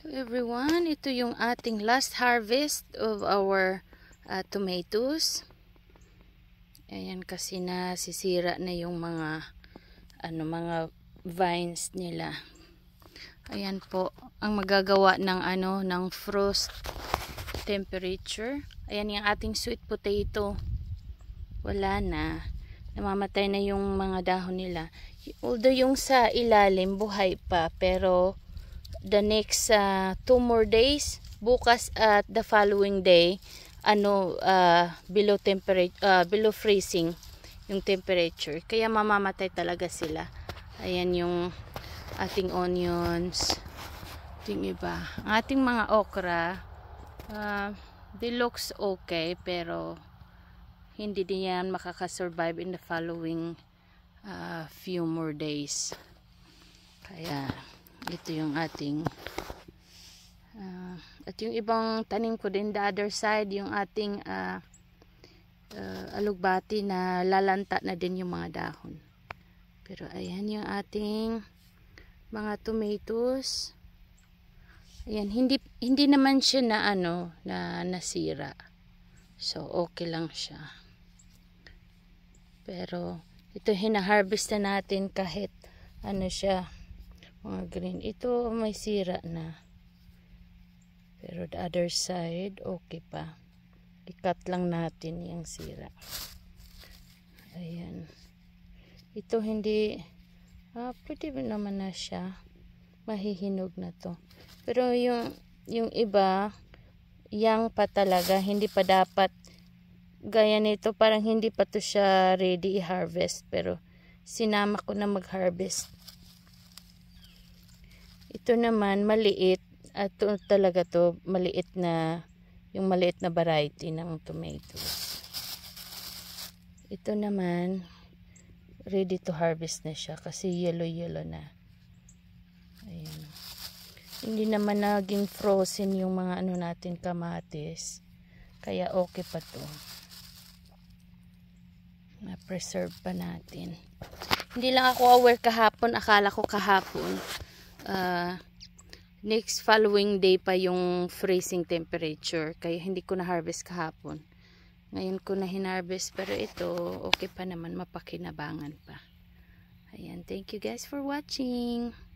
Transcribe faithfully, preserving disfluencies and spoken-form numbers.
Hello everyone, ito yung ating last harvest of our uh, tomatoes. Ayan, kasi nasisira na yung mga ano mga vines nila. Ayan po ang magagawa ng ano ng frost temperature. Ayan yung ating sweet potato. Wala na. Namamatay na yung mga dahon nila. Although yung sa ilalim buhay pa, pero the next uh, two more days, bukas at the following day, ano uh, below temperature, uh, below freezing yung temperature, kaya mamamatay talaga sila. Ayan yung ating onions, yung iba, ang ating mga okra, uh, they looks okay, pero hindi din yan makakasurvive in the following uh, few more days. Kaya ito yung ating uh, at yung ibang tanim ko din the other side, yung ating uh, uh, alugbati na lalanta na din yung mga dahon. Pero ayan yung ating mga tomatoes. Ayan, hindi hindi naman siya na ano na nasira, so okay lang siya. Pero ito hina-harvest na natin kahit ano siya, mga green. Ito may sira na, pero the other side okay pa. I-cut lang natin yung sira. Ayan, ito hindi ah, pwede naman na siya, mahihinog na to. Pero yung yung iba yang pa talaga, hindi pa dapat gaya nito, parang hindi pa to siya ready i-harvest, pero sinama ko na mag-harvest. Ito naman maliit, at ito talaga to maliit na, yung maliit na variety ng tomatoes. Ito naman ready to harvest na siya kasi yellow yellow na. Ayan, hindi naman naging frozen yung mga ano natin kamatis, kaya okay pa to, na preserve pa natin. Hindi lang ako aware kahapon, akala ko kahapon Uh, next following day pa yung freezing temperature, kaya hindi ko na harvest kahapon. Ngayon ko na hinarvest, pero ito okay pa naman, mapakinabangan pa. Ayan, thank you guys for watching.